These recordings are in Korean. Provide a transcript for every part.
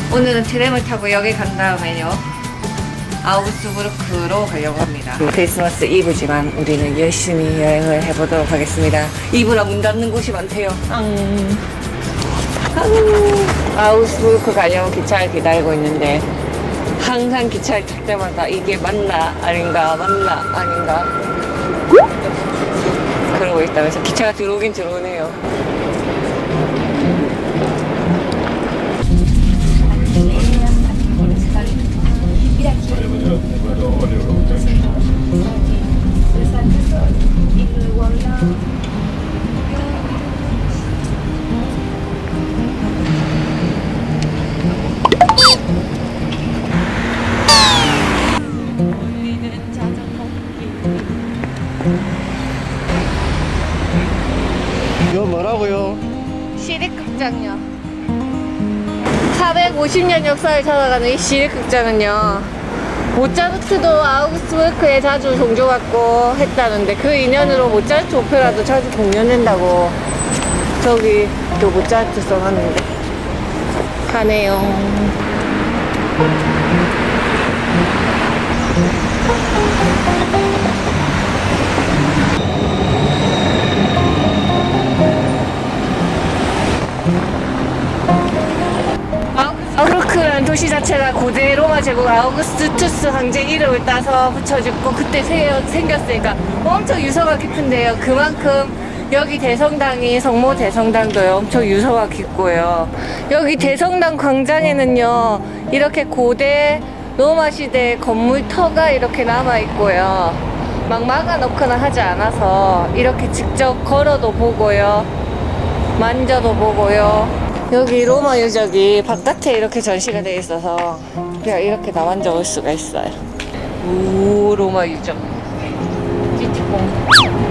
오늘은 트램을 타고 여기 간 다음에요 아우구스부르크로 가려고 합니다. 크리스마스 이브지만 우리는 열심히 여행을 해보도록 하겠습니다. 이브라 문 닫는 곳이 많대요. 아우구스부르크 가려고 기차를 기다리고 있는데 항상 기차를 탈 때마다 이게 맞나 아닌가 맞나 아닌가 그러고 있다면서 기차가 들어오긴 들어오네요. 이거 뭐라고요? 시립극장요. 450년 역사를 찾아가는 이 시립극장은요 모차르트도 아우구스부르크에 자주 종조받고 했다는데 그 인연으로 모차르트 오페라도 자주 공연된다고 저기 또 모차르트 써놨는데 가네요. 아우구스부르크라는 도시 자체가 고대 로마 제국 아우구스투스 황제 이름을 따서 붙여졌고 그때 생겼으니까 엄청 유서가 깊은데요. 그만큼 여기 대성당이 성모 대성당도요 엄청 유서가 깊고요. 여기 대성당 광장에는요 이렇게 고대 로마 시대 건물 터가 이렇게 남아있고요. 막 막아 놓거나 하지 않아서 이렇게 직접 걸어도 보고요 만져도 보고요. 여기 로마 유적이 바깥에 이렇게 전시가 되어 있어서 그냥 이렇게 다 만져볼 수가 있어요. 오, 로마 유적 찌찌뽕.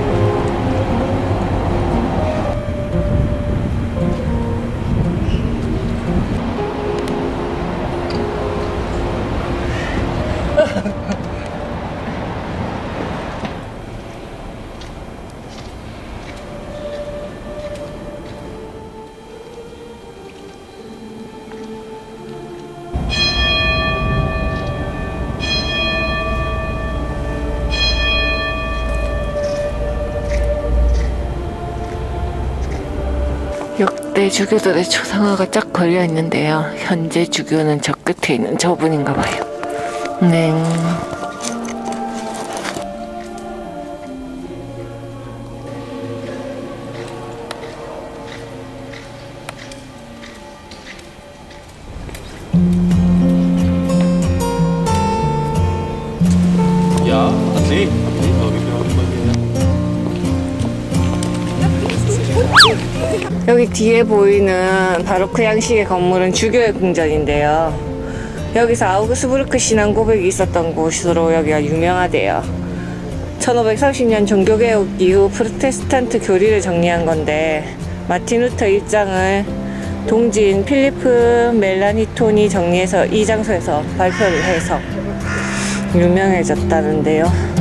역대 주교들의 초상화가 쫙 걸려 있는데요. 현재 주교는 저 끝에 있는 저분인가 봐요. 네. Ja, nee. 여기 뒤에 보이는 바로크 양식의 건물은 주교의 궁전인데요. 여기서 아우구스부르크 신앙 고백이 있었던 곳으로 여기가 유명하대요. 1530년 종교개혁 이후 프로테스탄트 교리를 정리한 건데 마틴 루터 일장을 동지인 필리프 멜라니톤이 정리해서 이 장소에서 발표를 해서 유명해졌다는데요.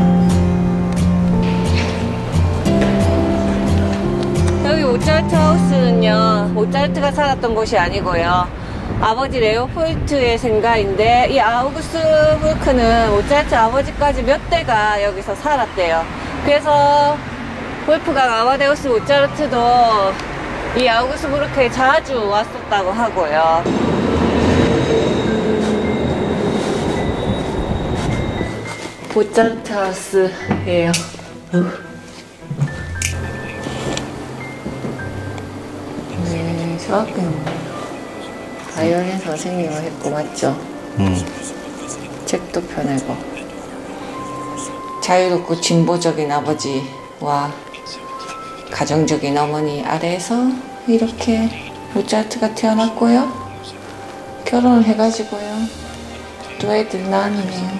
여기 모차르트 하우스는요 모차르트가 살았던 곳이 아니고요 아버지 레오폴트의 생가인데 이 아우구스부르크는 모차르트 아버지까지 몇 대가 여기서 살았대요. 그래서 wolfgang 아마데우스 모차르트도 이 아우구스부르크에 자주 왔었다고 하고요. 모차르트 하우스예요. 중학교는 바이올린 선생님을 했고 맞죠? 책도 펴내고 자유롭고 진보적인 아버지와 가정적인 어머니 아래에서 이렇게 모차르트가 태어났고요. 결혼을 해가지고요. 또 애들 낳았네요.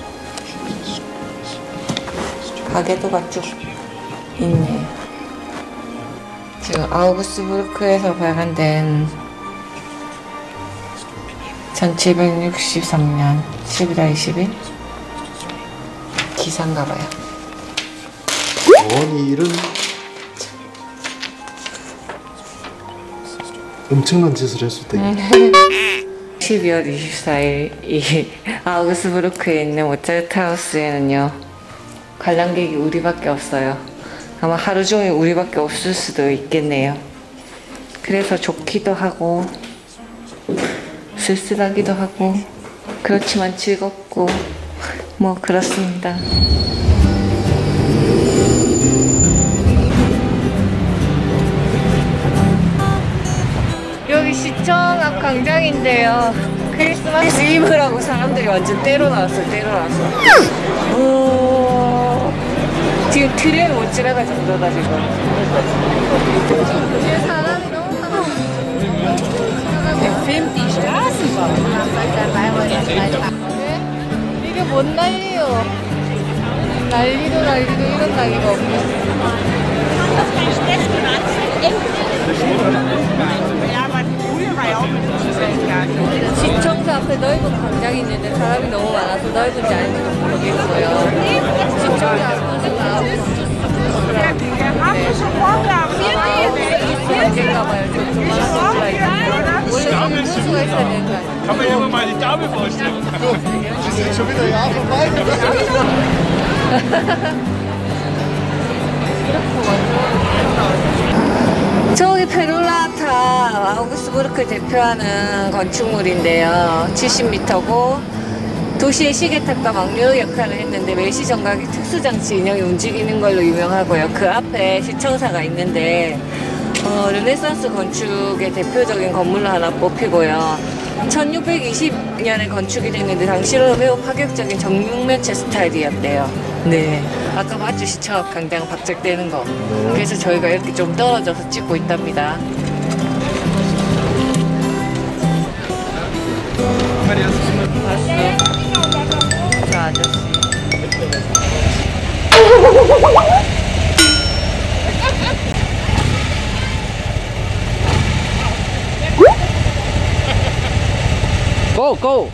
가게도가 쭉 있네요. 지금 아우구스부르크에서 발간된 1763년 11월 20일 기사인가봐요. 아니 이런 엄청난 짓을 했을 때 12월 24일 이 아우그스부르크에 있는 모차르트 하우스에는요, 관람객이 우리밖에 없어요. 아마 하루 종일 우리밖에 없을 수도 있겠네요. 그래서 좋기도 하고 쓸쓸하기도 하고 그렇지만 즐겁고 뭐 그렇습니다. 여기 시청 앞 광장인데요. 크리스마스 이브라고 사람들이 완전 때로 나왔어요. 때로 나왔어. 지금 트레인 못 지나갈 정도다 지금. 사람이 너무 많아. 이게 뭔 난리요? 난리도 이런 난리가 없네. 시청사 앞에 넓은 광장이 있는데 사람이 너무 많아서 넓은지 아닌지도 모르겠고요. 시청사 앞에서 나오고 광장인가봐요. 좀 조만한 수가 있는데 원래 저기 호수가 있어야 되는 거 아니에요? Kann man hier mal die Dame vorstellen? Die sind schon wieder Jahre vorbei. 저기 페룰라타 아우구스부르크 대표하는 건축물인데요. 70m고 도시의 시계탑과 막류 역할을 했는데 매시 정각이 특수장치 인형이 움직이는 걸로 유명하고요. 그 앞에 시청사가 있는데 르네상스 건축의 대표적인 건물로 하나 뽑히고요. 1620년에 건축이 됐는데 당시로는 매우 파격적인 정육면체 스타일이었대요. 네, 아까 봤죠? 시청 앞 광장 박작되는 거. 그래서 저희가 이렇게 좀 떨어져서 찍고 있답니다. 봤어. 저 아저씨. Go, go.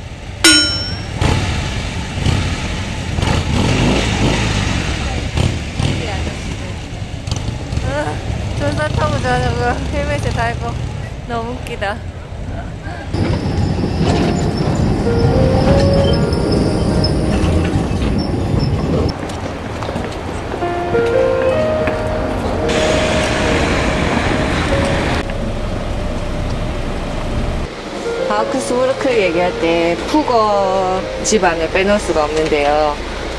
조사 타고 자자고 헬멧에 달고 너무 웃기다. 아우크스부르크 얘기할 때 푸거 집안을 빼놓을 수가 없는데요.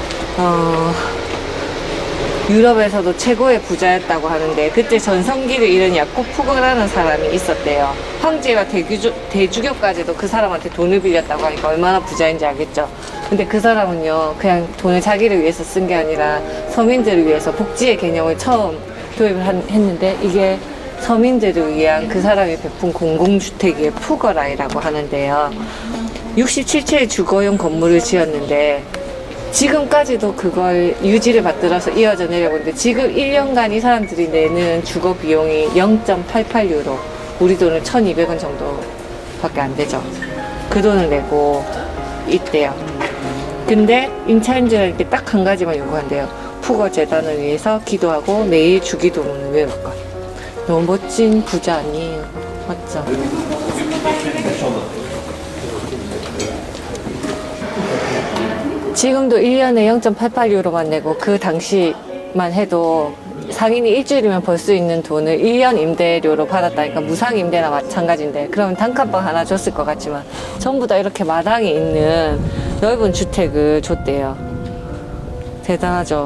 유럽에서도 최고의 부자였다고 하는데 그때 전성기를 이룬 야콥 푸거라는 사람이 있었대요. 황제와 대주교까지도 그 사람한테 돈을 빌렸다고 하니까 얼마나 부자인지 알겠죠. 근데 그 사람은요, 그냥 돈을 자기를 위해서 쓴 게 아니라 서민들을 위해서 복지의 개념을 처음 도입을 했는데 이게 서민들을 위한 그 사람이 베푼 공공주택의 푸거라이라고 하는데요. 67채의 주거용 건물을 지었는데 지금까지도 그걸 유지를 받들어서 이어져 내려오는데 지금 1년간 이 사람들이 내는 주거 비용이 0.88유로, 우리 돈은 1200원 정도밖에 안 되죠. 그 돈을 내고 있대요. 근데 임차인들에게 게 딱 한 가지만 요구한대요. 푸거 재단을 위해서 기도하고 매일 주기도문을 외울 것. 너무 멋진 부자 아니에요? 맞죠? 지금도 1년에 0.88유로만 내고 그 당시만 해도 상인이 일주일이면 벌 수 있는 돈을 1년 임대료로 받았다니까 무상 임대나 마찬가지인데 그러면 단칸방 하나 줬을 것 같지만 전부 다 이렇게 마당이 있는 넓은 주택을 줬대요. 대단하죠?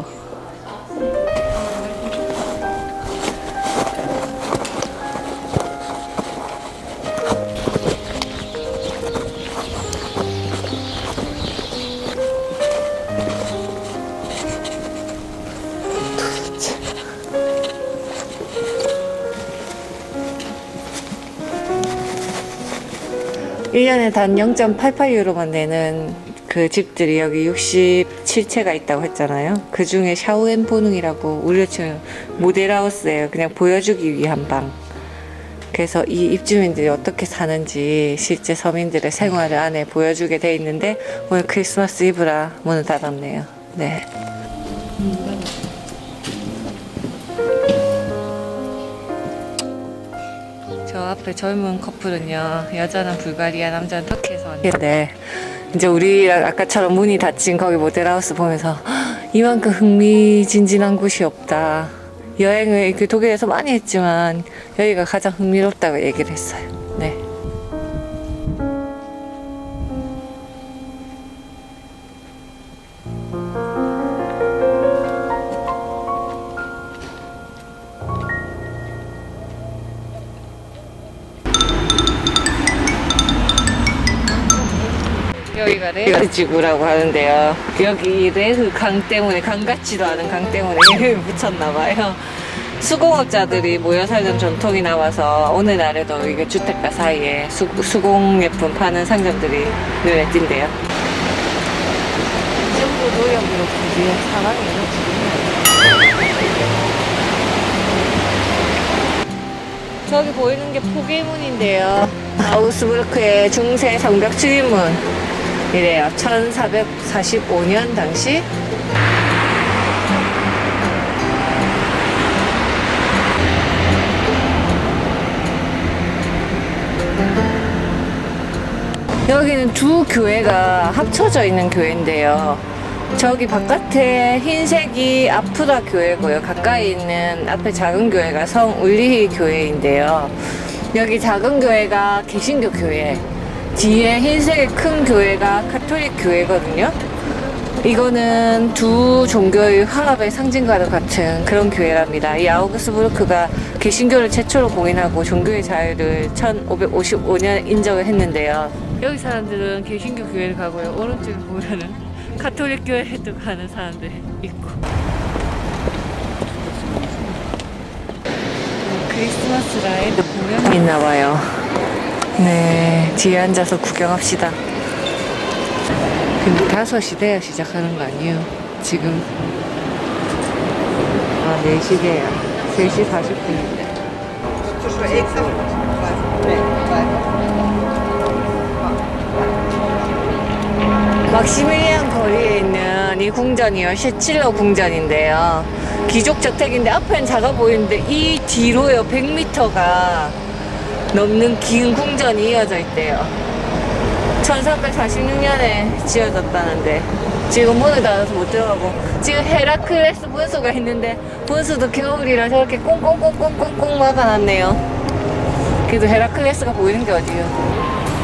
1년에 단 0.88유로만 내는 그 집들이 여기 67채가 있다고 했잖아요. 그 중에 샤우앤포능이라고 우리로 치면 모델하우스예요. 그냥 보여주기 위한 방. 그래서 이 입주민들이 어떻게 사는지 실제 서민들의 생활을 안에 보여주게 돼 있는데 오늘 크리스마스 이브라 문을 닫았네요. 네. 저 앞에 젊은 커플은요, 여자는 불가리아, 남자는 터키에서 왔는데 이제 우리랑 아까처럼 문이 닫힌 거기 모델하우스 보면서 이만큼 흥미진진한 곳이 없다. 여행을 그 독일에서 많이 했지만 여기가 가장 흥미롭다고 얘기를 했어요. 네. 여기가 레흐 지구라고 하는데요. 여기 레흐 강 때문에, 강 같지도 않은 강 때문에 이름을 붙였나봐요. 수공업자들이 모여 살던 전통이 남아서 오늘날에도 이게 주택가 사이에 수공예품 파는 상점들이 눈에 띈대요. 이 정도 노력으로 굳이 사랑이에요, 지금. 저기 보이는 게 포계문인데요. 아우스부르크의 중세 성벽 출입문 이래요. 1445년 당시 여기는 두 교회가 합쳐져 있는 교회인데요. 저기 바깥에 흰색이 아프다 교회고요. 가까이 있는 앞에 작은 교회가 성 울리히 교회인데요. 여기 작은 교회가 개신교 교회, 뒤에 흰색의 큰 교회가 가톨릭 교회거든요. 이거는 두 종교의 화합의 상징과도 같은 그런 교회랍니다. 이 아우그스부르크가 개신교를 최초로 공인하고 종교의 자유를 1555년 인정을 했는데요. 여기 사람들은 개신교 교회를 가고요. 오른쪽에 보면은 가톨릭 교회에도 가는 사람들 있고. 크리스마스 라이브 공연이 있나봐요. 네, 뒤에 앉아서 구경합시다. 근데 5시 돼야 시작하는 거 아니에요? 지금 4시계야. 3시 40분인데. 막시밀리안 거리에 있는 이 궁전이요, 셰칠러 궁전인데요. 귀족 저택인데 앞에는 작아 보이는데 이 뒤로요 100m가 넘는 긴 궁전이 이어져 있대요. 1346년에 지어졌다는데 지금 문을 닫아서 못 들어가고, 지금 헤라클레스 분수가 있는데 분수도 겨울이라 저렇게 꽁꽁꽁꽁꽁꽁 막아놨네요. 그래도 헤라클레스가 보이는 게 어디요.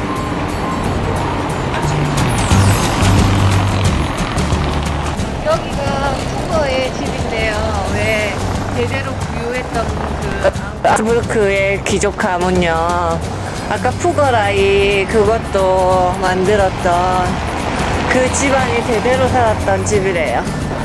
여기가 푸거의 집인데요. 왜 대대로 부유했던 그 아우스부르크의 귀족 가문요, 아까 푸거라이 그것도 만들었던 그 집안이 대대로 살았던 집이래요.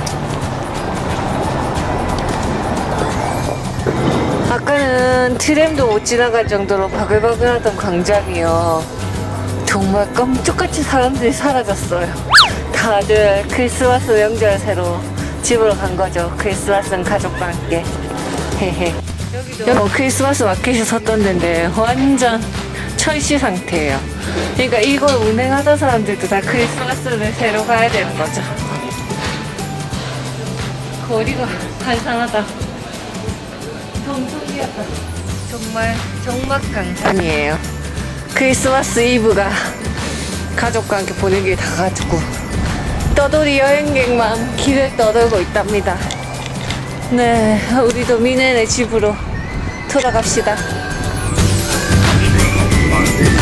아까는 트램도 못 지나갈 정도로 바글바글하던 광장이요, 정말 깜짝같이 사람들이 사라졌어요. 다들 크리스마스 명절 새로 집으로 간 거죠. 크리스마스는 가족과 함께. 헤헤. 여기도 크리스마스 마켓이 섰던 데인데 완전 철시 상태예요. 그러니까 이걸 운행하던 사람들도 다 크리스마스를 새로 가야 되는 거죠. 거리가 한산하다. 정성기였다. 정말 정막강산이에요. 크리스마스 이브가 가족과 함께 보내기에 다 가지고 떠돌이 여행객만 길을 떠돌고 있답니다. 네, 우리도 미네네 집으로 돌아갑시다.